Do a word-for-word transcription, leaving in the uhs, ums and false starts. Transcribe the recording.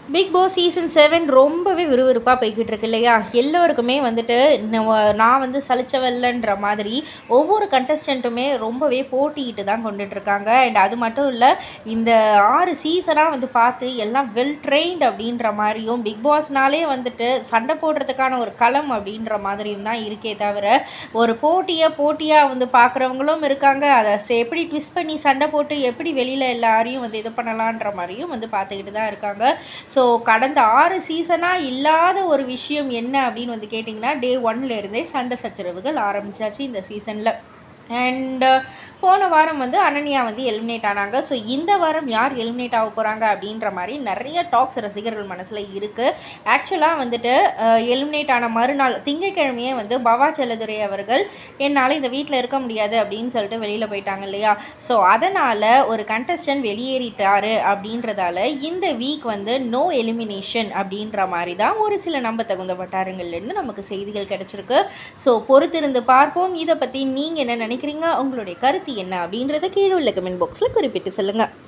Big Boss season seven ரொம்பவே விறுவிறுப்பாக போய்கிட்டு இருக்கு இல்லையா? எல்லோருக்குமே வந்துட்டு நான் வந்து சலிச்சவல்லன்ற மாதிரி ஒவ்வொரு கண்டஸ்டண்ட்டுமே ரொம்பவே போட்டிக்கிட்டு தான் கொண்டுட்ருக்காங்க. அண்ட் அது மட்டும் இல்லை, இந்த ஆறு சீசனாக வந்து பார்த்து எல்லாம் வெல் ட்ரெயின்ட் அப்படின்ற மாதிரியும், பிக் பாஸ்னாலே வந்துட்டு சண்டை போடுறதுக்கான ஒரு களம் அப்படின்ற மாதிரியும் தான் இருக்கே தவிர, ஒரு போட்டியை போட்டியாக வந்து பார்க்குறவங்களும் இருக்காங்க. அதை எப்படி ட்விஸ்ட் பண்ணி சண்டை போட்டு எப்படி வெளியில் எல்லாரையும் வந்து இது பண்ணலான்ற மாதிரியும் வந்து பார்த்துக்கிட்டு தான் இருக்காங்க. ஸோ கடந்த ஆறு சீசனாக இல்லாத ஒரு விஷயம் என்ன அப்படின்னு வந்து கேட்டிங்கன்னா, டே ஒன்லேருந்தே சண்டை சச்சரவுகள் ஆரம்பித்தாச்சு இந்த சீசனில். அண்ட் போன வாரம் வந்து அனன்யா வந்து எலிமினேட் ஆனாங்க. ஸோ இந்த வாரம் யார் எலிமினேட் ஆக போகிறாங்க அப்படின்ற மாதிரி நிறைய டாக்ஸ் ரசிகர்கள் மனசில் இருக்குது. ஆக்சுவலாக வந்துட்டு எலிமினேட் ஆன மறுநாள் திங்கட்கிழமையே வந்து பவா செல்லதுரை அவர்கள் என்னால் இந்த வீட்டில் இருக்க முடியாது அப்படின்னு சொல்லிட்டு வெளியில் போயிட்டாங்க இல்லையா? ஸோ அதனால் ஒரு கண்டஸ்டன்ட் வெளியேறிட்டாரு அப்படின்றதால இந்த வீக் வந்து நோ எலிமினேஷன் அப்படின்ற மாதிரி தான் ஒரு சில நம்ப தகுந்த வட்டாரங்கள்லேருந்து நமக்கு செய்திகள் கிடச்சிருக்கு. ஸோ பொறுத்திருந்து பார்ப்போம். இதை பற்றி நீங்கள் என்ன நினைக்கிறீங்க? உங்களுடைய கருத்து என்ன அப்படின்றத கீழே உள்ள கமெண்ட் பாக்ஸில் குறிப்பிட்டு சொல்லுங்கள்.